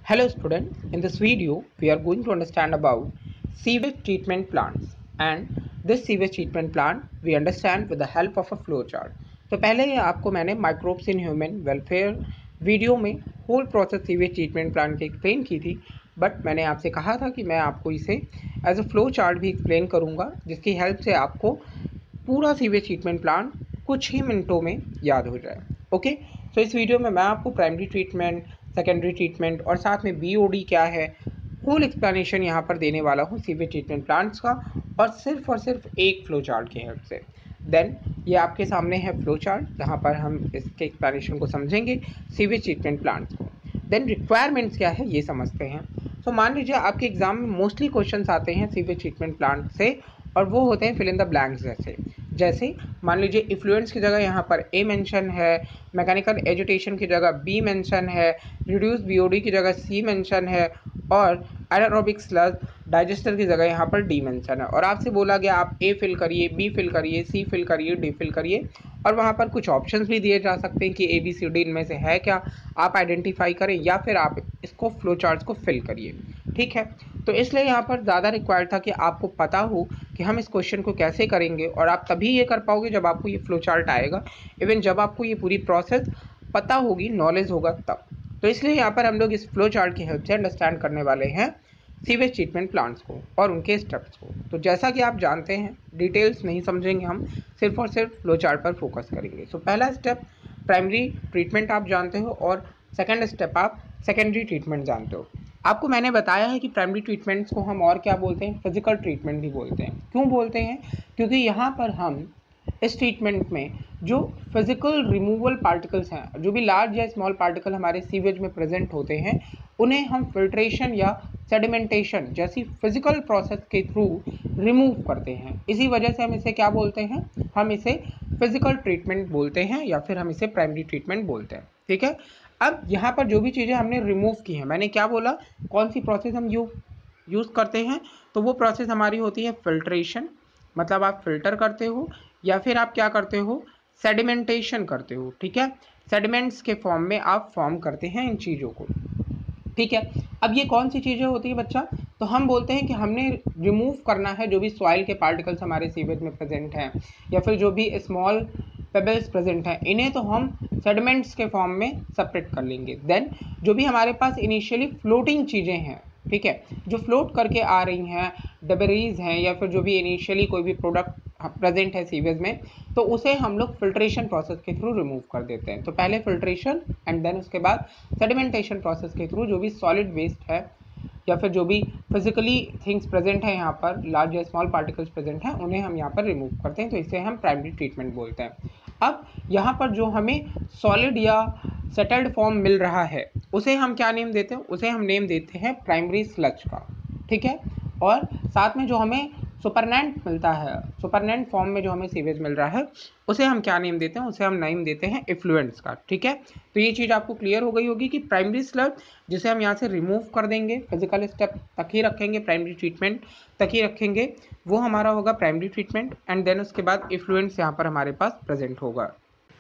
Hello student, in this video we are going to understand about sewage treatment plants, and this sewage treatment plant we understand with the help of a flow chart. तो पहले ही आपको मैंने microbes in human welfare video में whole process sewage treatment plant की explain की थी, but मैंने आपसे कहा था कि मैं आपको इसे एज अ फ्लो चार्ट भी एक्सप्लेन करूँगा, जिसकी हेल्प से आपको पूरा सीवेज ट्रीटमेंट प्लांट कुछ ही मिनटों में याद हो जाए। ओके, तो इस वीडियो में मैं आपको प्राइमरी ट्रीटमेंट, सेकेंडरी ट्रीटमेंट और साथ में बीओडी क्या है, होल एक्सप्लेनेशन यहाँ पर देने वाला हूँ सीवेज ट्रीटमेंट प्लांट्स का, और सिर्फ एक फ्लो चार्ट की हेल्प से। देन ये आपके सामने है फ्लो चार्ट, जहाँ पर हम इसके एक्सप्लेनेशन को समझेंगे सीवेज ट्रीटमेंट प्लांट्स को। देन रिक्वायरमेंट्स क्या है ये समझते हैं। तो मान लीजिए आपके एग्जाम में मोस्टली क्वेश्चंस आते हैं सीवेज ट्रीटमेंट प्लांट से, और वो होते हैं फिल इन द ब्लैंक्स जैसे मान लीजिए इफ्लुएंस की जगह यहाँ पर ए मेंशन है, मैकेनिकल एजुटेशन की जगह बी मेंशन है, रिड्यूस बीओडी की जगह सी मेंशन है, और एनारोबिक स्लज डाइजेस्टर की जगह यहाँ पर डी मेंशन है। और आपसे बोला गया आप ए फिल करिए, बी फिल करिए, सी फिल करिए, डी फिल करिए, और वहाँ पर कुछ ऑप्शंस भी दिए जा सकते हैं कि ए बी सी डी इनमें से है क्या, आप आइडेंटिफाई करें या फिर आप इसको फ्लो चार्ट्स को फिल करिए। ठीक है, तो इसलिए यहाँ पर ज़्यादा रिक्वायर्ड था कि आपको पता हो कि हम इस क्वेश्चन को कैसे करेंगे, और आप तभी ये कर पाओगे जब आपको ये फ्लो चार्ट आएगा, इवन जब आपको ये पूरी प्रोसेस पता होगी, नॉलेज होगा तब। तो इसलिए यहाँ पर हम लोग इस फ्लो चार्ट की हेल्प से अंडरस्टैंड करने वाले हैं सीवेज ट्रीटमेंट प्लांट्स को और उनके स्टेप्स को। तो जैसा कि आप जानते हैं, डिटेल्स नहीं समझेंगे हम, सिर्फ और सिर्फ फ्लो चार्ट पर फोकस करेंगे। सो पहला स्टेप प्राइमरी ट्रीटमेंट आप जानते हो, और सेकेंड स्टेप आप सेकेंडरी ट्रीटमेंट जानते हो। आपको मैंने बताया है कि प्राइमरी ट्रीटमेंट्स को हम और क्या बोलते हैं, फिजिकल ट्रीटमेंट भी बोलते हैं। क्यों बोलते हैं? क्योंकि यहाँ पर हम इस ट्रीटमेंट में जो फिजिकल रिमूवल पार्टिकल्स हैं, जो भी लार्ज या स्मॉल पार्टिकल हमारे सीवेज में प्रेजेंट होते हैं, उन्हें हम फिल्ट्रेशन या सेडिमेंटेशन जैसी फिजिकल प्रोसेस के थ्रू रिमूव करते हैं। इसी वजह से हम इसे क्या बोलते हैं, हम इसे फिजिकल ट्रीटमेंट बोलते हैं, या फिर हम इसे प्राइमरी ट्रीटमेंट बोलते हैं। ठीक है, अब यहाँ पर जो भी चीज़ें हमने रिमूव की हैं, मैंने क्या बोला, कौन सी प्रोसेस हम यूज़ करते हैं, तो वो प्रोसेस हमारी होती है फिल्ट्रेशन, मतलब आप फिल्टर करते हो, या फिर आप क्या करते हो, सेडिमेंटेशन करते हो। ठीक है, सेडिमेंट्स के फॉर्म में आप फॉर्म करते हैं इन चीज़ों को। ठीक है, अब ये कौन सी चीज़ें होती है बच्चा, तो हम बोलते हैं कि हमने रिमूव करना है जो भी सॉइल के पार्टिकल्स हमारे सीवेज में प्रेजेंट हैं, या फिर जो भी स्मॉल पेबल्स प्रेजेंट हैं, इन्हें तो हम सेडिमेंट्स के फॉर्म में सेपरेट कर लेंगे। देन जो भी हमारे पास इनिशियली फ्लोटिंग चीज़ें हैं, ठीक है, जो फ्लोट करके आ रही हैं, डेबरीज हैं, या फिर जो भी इनिशियली कोई भी प्रोडक्ट प्रेजेंट है सीवेज में, तो उसे हम लोग फिल्ट्रेशन प्रोसेस के थ्रू रिमूव कर देते हैं। तो पहले फिल्ट्रेशन एंड देन उसके बाद सेडिमेंटेशन प्रोसेस के थ्रू जो भी सॉलिड वेस्ट है, या फिर जो भी फिजिकली थिंग्स प्रेजेंट है यहाँ पर, लार्ज या स्मॉल पार्टिकल्स प्रेजेंट हैं, उन्हें हम यहाँ पर रिमूव करते हैं। तो इसे हम प्राइमरी ट्रीटमेंट बोलते हैं। अब यहाँ पर जो हमें सॉलिड या सेटल्ड फॉर्म मिल रहा है, उसे हम क्या नेम देते हैं, उसे हम नेम देते हैं प्राइमरी स्लज का। ठीक है, और साथ में जो हमें सुपरनेंट मिलता है, सुपरनेंट फॉर्म में जो हमें सीवेज मिल रहा है, उसे हम क्या नेम देते हैं, उसे हम नेम देते हैं इफ्लुएंट्स का। ठीक है, तो ये चीज़ आपको क्लियर हो गई होगी कि प्राइमरी स्लज जिसे हम यहाँ से रिमूव कर देंगे, फिजिकल स्टेप तक ही रखेंगे, प्राइमरी ट्रीटमेंट तक ही रखेंगे, वो हमारा होगा प्राइमरी ट्रीटमेंट। एंड देन उसके बाद इफ्लुएंट्स यहाँ पर हमारे पास प्रेजेंट होगा।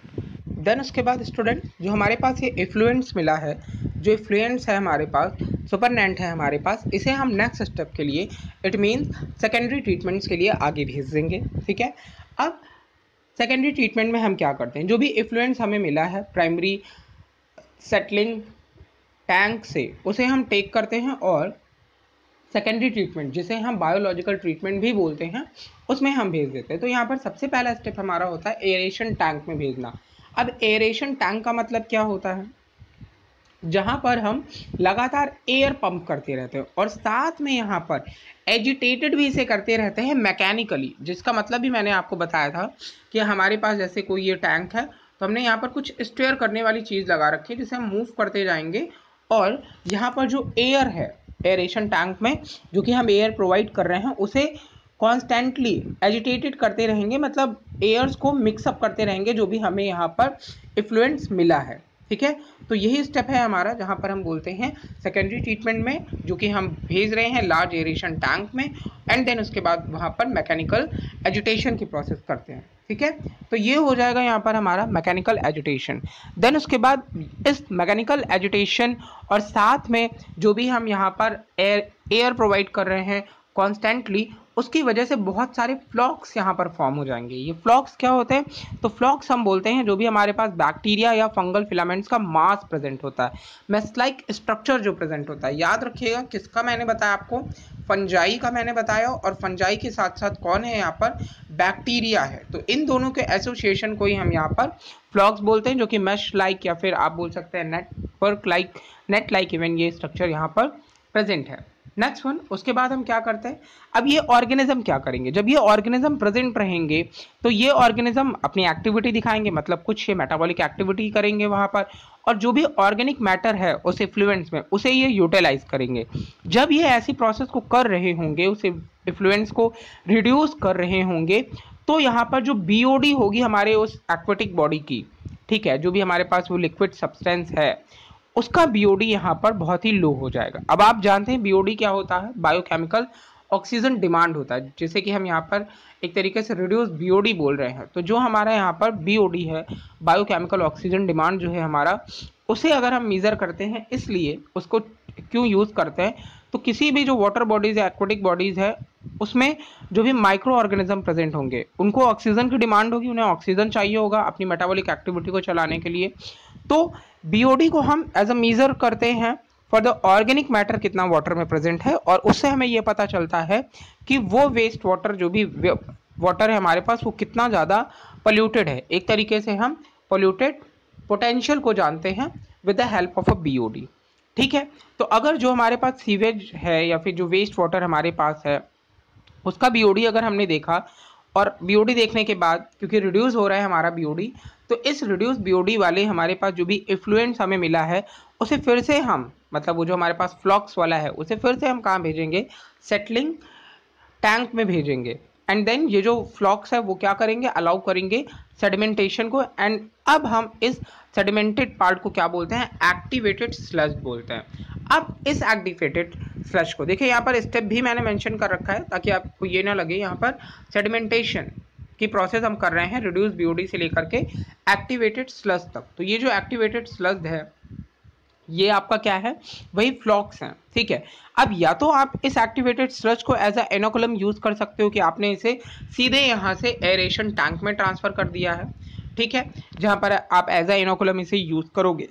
देन उसके बाद स्टूडेंट जो हमारे पास ये इफ्लुएंट्स मिला है, जो इफ्लुएंट्स है हमारे पास, सुपरनेंट है हमारे पास, इसे हम नेक्स्ट स्टेप के लिए, इट मीन्स सेकेंडरी ट्रीटमेंट्स के लिए आगे भेज देंगे। ठीक है, अब सेकेंडरी ट्रीटमेंट में हम क्या करते हैं, जो भी इफ्लुएंट्स हमें मिला है प्राइमरी सेटलिंग टैंक से, उसे हम टेक करते हैं और सेकेंडरी ट्रीटमेंट, जिसे हम बायोलॉजिकल ट्रीटमेंट भी बोलते हैं, उसमें हम भेज देते हैं। तो यहाँ पर सबसे पहला स्टेप हमारा होता है एरेशन टैंक में भेजना। अब एरेशन टैंक का मतलब क्या होता है, जहाँ पर हम लगातार एयर पंप करते रहते हैं, और साथ में यहाँ पर एजिटेटेड भी इसे करते रहते हैं मैकेनिकली, जिसका मतलब भी मैंने आपको बताया था कि हमारे पास जैसे कोई ये टैंक है, तो हमने यहाँ पर कुछ स्टीयर करने वाली चीज़ लगा रखी है, जिसे हम मूव करते जाएंगे, और यहाँ पर जो एयर है एरेशन टैंक में, जो कि हम एयर प्रोवाइड कर रहे हैं, उसे कॉन्स्टेंटली एजिटेटेड करते रहेंगे, मतलब एयर्स को मिक्सअप करते रहेंगे, जो भी हमें यहाँ पर इफ्लुएंट्स मिला है। ठीक है, तो यही स्टेप है हमारा, जहाँ पर हम बोलते हैं सेकेंडरी ट्रीटमेंट में, जो कि हम भेज रहे हैं लार्ज एरेशन टैंक में, एंड देन उसके बाद वहाँ पर मैकेनिकल एजिटेशन की प्रोसेस करते हैं। ठीक है। तो ये हो जाएगा यहाँ पर हमारा मैकेनिकल एजिटेशन। देन उसके बाद इस मैकेनिकल एजिटेशन और साथ में जो भी हम यहाँ पर एयर प्रोवाइड कर रहे हैं कॉन्स्टेंटली, उसकी वजह से बहुत सारे फ्लॉक्स यहाँ पर फॉर्म हो जाएंगे। ये फ्लॉक्स क्या होते हैं? तो फ्लॉक्स हम बोलते हैं जो भी हमारे पास बैक्टीरिया या फंगल फिलामेंट्स का मास प्रेजेंट होता है, मेस लाइक स्ट्रक्चर जो प्रेजेंट होता है। याद रखिएगा किसका मैंने बताया आपको? फंजाई का मैंने बताया, और फंजाई के साथ साथ कौन है यहाँ पर? बैक्टीरिया है। तो इन दोनों के एसोसिएशन को ही हम यहाँ पर फ्लॉक्स बोलते हैं, जो कि मैश लाइक या फिर आप बोल सकते हैं network like, net like even ये स्ट्रक्चर यहाँ पर प्रेजेंट है। नेक्स्ट वन, उसके बाद हम क्या करते हैं? अब ये ऑर्गेनिज्म क्या करेंगे? जब ये ऑर्गेनिज्म प्रेजेंट रहेंगे तो ये ऑर्गेनिज्म अपनी एक्टिविटी दिखाएंगे, मतलब कुछ ये मेटाबॉलिक एक्टिविटी करेंगे वहां पर, और जो भी ऑर्गेनिक मैटर है उस इफ्लुएंस में उसे ये यूटिलाइज करेंगे। जब ये ऐसी प्रोसेस को कर रहे होंगे, उस इफ्लुएंस को रिड्यूस कर रहे होंगे, तो यहाँ पर जो बीओडी होगी हमारे उस एक्वेटिक बॉडी की, ठीक है, जो भी हमारे पास वो लिक्विड सब्सटेंस है, उसका बीओडी यहाँ पर बहुत ही लो हो जाएगा। अब आप जानते हैं बीओडी क्या होता है? बायोकेमिकल ऑक्सीजन डिमांड होता है, जैसे कि हम यहाँ पर एक तरीके से रिड्यूस बीओडी बोल रहे हैं। तो जो हमारा यहाँ पर बीओडी है, बायोकेमिकल ऑक्सीजन डिमांड जो है हमारा, उसे अगर हम मेजर करते हैं, इसलिए उसको क्यों यूज़ करते हैं? तो किसी भी जो वाटर बॉडीज़ या एक्वेटिक बॉडीज़ है, उसमें जो भी माइक्रो ऑर्गेनिज्म प्रेजेंट होंगे, उनको ऑक्सीजन की डिमांड होगी, उन्हें ऑक्सीजन चाहिए होगा अपनी मेटाबॉलिक एक्टिविटी को चलाने के लिए। तो बीओडी को हम एज अ मेजर करते हैं फॉर द ऑर्गेनिक मैटर कितना वाटर में प्रेजेंट है, और उससे हमें ये पता चलता है कि वो वेस्ट वाटर, जो भी वाटर है हमारे पास, वो कितना ज़्यादा पोल्यूटेड है। एक तरीके से हम पोल्यूटेड पोटेंशियल को जानते हैं with the help of a BOD. ठीक है। तो अगर जो हमारे पास सीवेज है या फिर जो वेस्ट वाटर हमारे पास है, उसका बीओडी अगर हमने देखा, और बीओडी देखने के बाद क्योंकि रिड्यूस हो रहा है हमारा बीओडी, तो इस रिड्यूस बीओडी वाले हमारे पास जो भी इफ्लुएंस हमें मिला है, उसे फिर से हम, मतलब वो जो हमारे पास फ्लॉक्स वाला है, उसे फिर से हम कहाँ भेजेंगे? सेटलिंग टैंक में भेजेंगे। एंड देन ये जो फ्लॉक्स है वो क्या करेंगे? अलाउ करेंगे सेडिमेंटेशन को। एंड अब हम इस सेडिमेंटेड पार्ट को क्या बोलते हैं? एक्टिवेटेड स्लज बोलते हैं। अब इस एक्टिवेटेड स्लज को देखिए, यहाँ पर स्टेप भी मैंने मेंशन कर रखा है ताकि आपको ये ना लगे यहाँ पर सेडिमेंटेशन की प्रोसेस हम कर रहे हैं रिड्यूस बीओडी से लेकर के एक्टिवेटेड स्लज तक। तो ये जो एक्टिवेटेड स्लज है, ये आपका क्या है? वही फ्लॉक्स हैं। ठीक है। अब या तो आप इस एक्टिवेटेड स्लज को एज अ इनोकुलम यूज कर सकते हो कि आपने इसे सीधे यहाँ से एरेशन टैंक में ट्रांसफर कर दिया है, ठीक है, जहाँ पर आप एज अ इनोकुलम इसे यूज करोगे।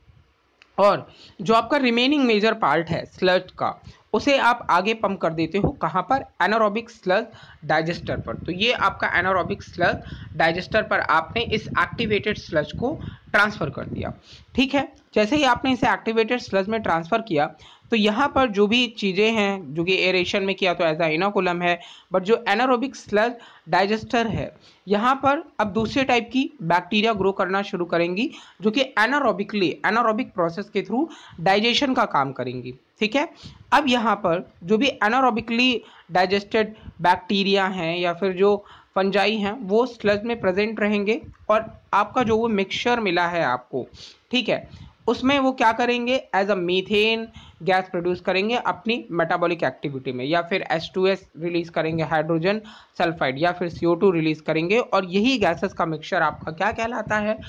और जो आपका रिमेनिंग मेजर पार्ट है स्लज का, उसे आप आगे पंप कर देते हो कहाँ पर? एनारोबिक स्लज डाइजेस्टर पर। तो ये आपका एनारोबिक स्लज डाइजेस्टर पर आपने इस एक्टिवेटेड स्लज को ट्रांसफ़र कर दिया। ठीक है। जैसे ही आपने इसे एक्टिवेटेड स्लज में ट्रांसफ़र किया, तो यहाँ पर जो भी चीज़ें हैं, जो कि एरेशन में किया तो एज अ इनोकुलम है, बट जो एनारोबिक स्लज डाइजेस्टर है, यहाँ पर अब दूसरे टाइप की बैक्टीरिया ग्रो करना शुरू करेंगी, जो कि एनारोबिक प्रोसेस के थ्रू डाइजेशन का काम करेंगी। ठीक है। अब यहाँ पर जो भी एनारोबिकली डाइजेस्टेड बैक्टीरिया हैं या फिर जो फंजाई हैं, वो स्लज में प्रेजेंट रहेंगे, और आपका जो वो मिक्सचर मिला है आपको, ठीक है, उसमें वो क्या करेंगे? As a methane gas produce करेंगे अपनी मेटाबॉलिक एक्टिविटी में, या फिर H2S रिलीज करेंगे, हाइड्रोजन सल्फाइड, या फिर CO2 रिलीज करेंगे, और यही गैसेस का मिक्सचर आपका क्या कहलाता है?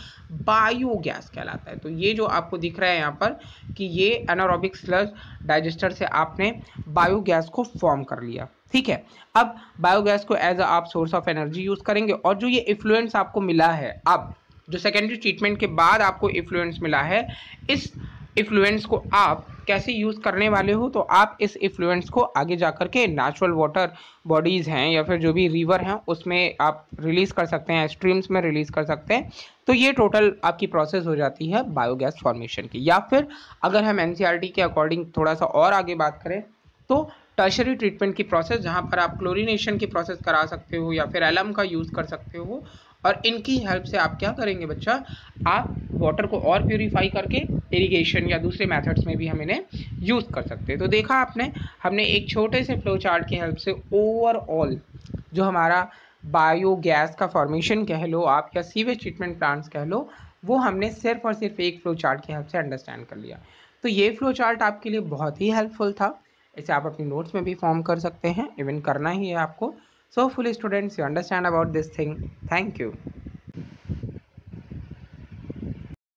बायोगैस कहलाता है। तो ये जो आपको दिख रहा है यहाँ पर कि ये एनारोबिक स्लज डाइजेस्टर से आपने बायोगैस को फॉर्म कर लिया। ठीक है। अब बायोगैस को एज आप सोर्स ऑफ एनर्जी यूज करेंगे, और जो ये इफ्लुएंस आपको मिला है, अब जो सेकेंडरी ट्रीटमेंट के बाद आपको इफ्लुएंस मिला है, इस इफ्लुएंस को आप कैसे यूज़ करने वाले हो? तो आप इस इफ्लुएंस को आगे जा कर के नेचुरल वाटर बॉडीज़ हैं या फिर जो भी रिवर हैं उसमें आप रिलीज़ कर सकते हैं, स्ट्रीम्स में रिलीज़ कर सकते हैं। तो ये टोटल आपकी प्रोसेस हो जाती है बायोगैस फॉर्मेशन की। या फिर अगर हम NCERT के अकॉर्डिंग थोड़ा सा और आगे बात करें, तो टर्शरी ट्रीटमेंट की प्रोसेस, जहाँ पर आप क्लोरीनेशन की प्रोसेस करा सकते हो या फिर एलम का यूज़ कर सकते हो, और इनकी हेल्प से आप क्या करेंगे बच्चा? आप वाटर को और प्यूरीफाई करके इरिगेशन या दूसरे मेथड्स में भी हम इन्हें यूज़ कर सकते हैं। तो देखा आपने, हमने एक छोटे से फ्लो चार्ट की हेल्प से ओवरऑल जो हमारा बायोगैस का फॉर्मेशन कह लो आप, या सीवेज ट्रीटमेंट प्लांट्स कह लो, वो हमने सिर्फ और सिर्फ एक फ्लो चार्ट की हेल्प से अंडरस्टैंड कर लिया। तो ये फ्लो चार्ट आपके लिए बहुत ही हेल्पफुल था। इसे आप अपनी नोट्स में भी फॉर्म कर सकते हैं, इवन करना ही है आपको। So hopefully students, you understand about this thing. Thank you.